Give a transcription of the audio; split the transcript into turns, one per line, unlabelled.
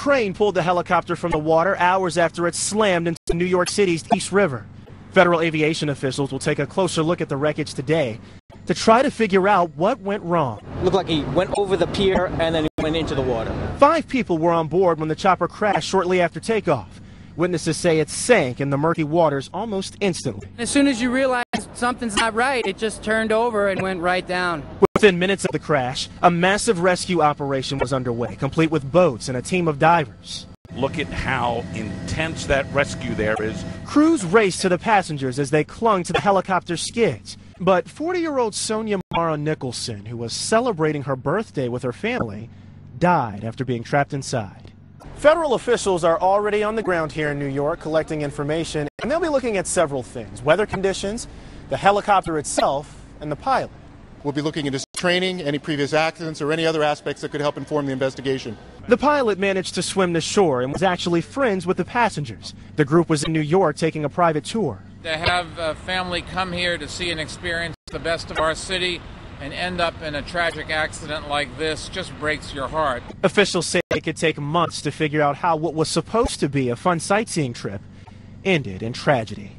crane pulled the helicopter from the water hours after it slammed into New York City's East River. Federal aviation officials will take a closer look at the wreckage today to try to figure out what went wrong.
Looked like he went over the pier and then he went into the water. 5
people were on board when the chopper crashed shortly after takeoff. Witnesses say it sank in the murky waters almost instantly.
As soon as you realize something's not right, it just turned over and went right down.
Within minutes of the crash, a massive rescue operation was underway, complete with boats and a team of divers.
Look at how intense that rescue there is.
Crews raced to the passengers as they clung to the helicopter skids. But 40-year-old Sonia Mara Nicholson, who was celebrating her birthday with her family, died after being trapped inside. Federal officials are already on the ground here in New York collecting information, and they'll be looking at several things: weather conditions, the helicopter itself, and the pilot.
We'll be looking into training, any previous accidents, or any other aspects that could help inform the investigation.
The pilot managed to swim to shore and was actually friends with the passengers. The group was in New York taking a private tour.
To have a family come here to see and experience the best of our city and end up in a tragic accident like this just breaks your heart.
Officials say it could take months to figure out how what was supposed to be a fun sightseeing trip ended in tragedy.